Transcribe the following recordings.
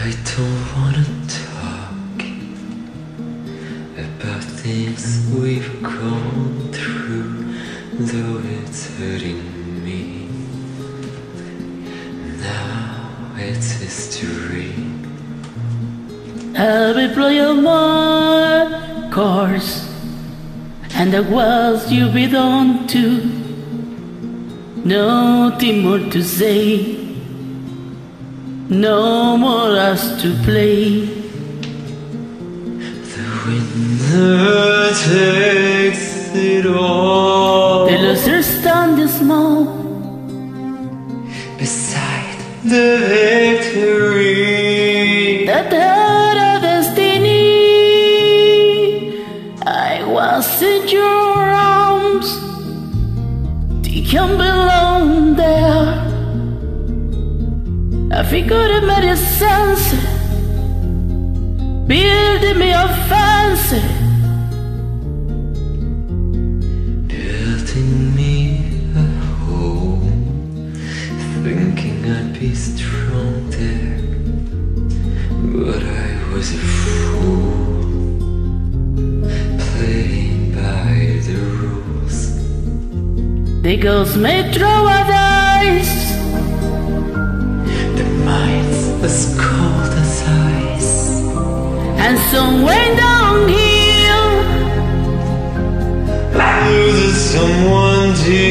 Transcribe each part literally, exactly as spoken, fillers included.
I don't wanna talk about things we've gone through, though it's hurting me. Now it's history. I'll be playing more chords, and the words you'll be done too. Nothing more to say, no more us to play. The winner takes it all. The losers stand small beside the victory. That had a destiny. I was in your arms, you can belong there. I figured it made sense, building me a fancy, building me a home, thinking I'd be strong there, but I was a fool, playing by the rules. The ghosts may throw a dice, the mind's as cold as ice, and some went downhill, loses someone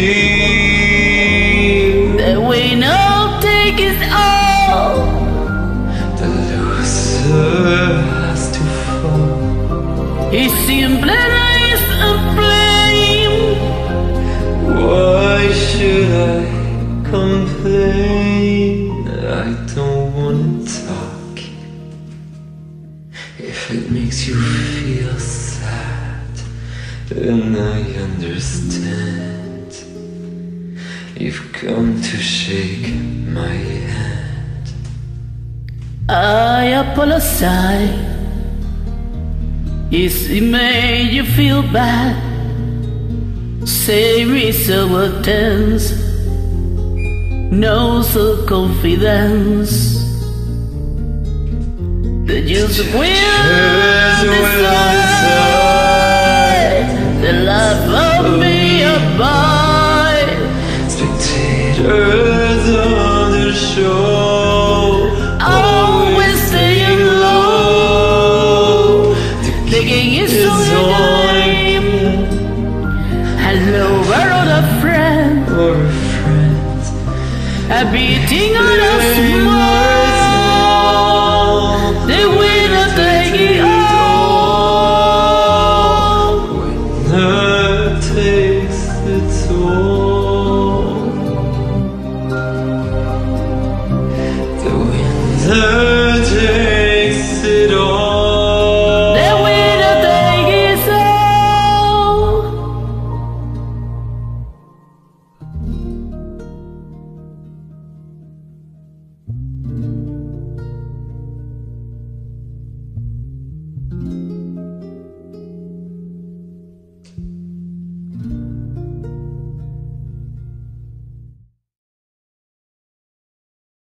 dear. the winner takes it all. The loser has to fall. He simply lays a blame. Why should I complain? I don't wanna talk. If it makes you feel sad, then I understand. You've come to shake my hand. I apologize if it made you feel bad. Say me so tense, no so confidence. The judge will decide the life of me abide. Spectators on the show, always staying low. The game is so game. Hello, world of friends, or friends, a beating on a smile. The winner take it all. Winner takes it all. The winner takes